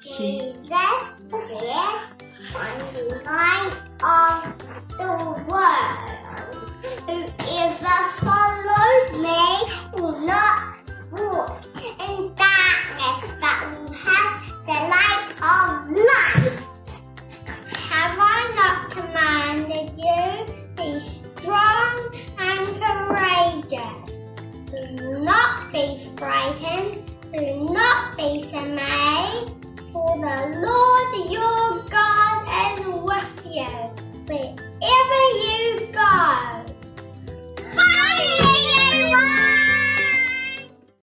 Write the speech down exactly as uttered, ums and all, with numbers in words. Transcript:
Jesus is on the light of the world. Whoever follows me will not walk in darkness, but will have the light of life. Have I not commanded you? Be strong and courageous. Do not be frightened. Do not be dismayed. For the Lord your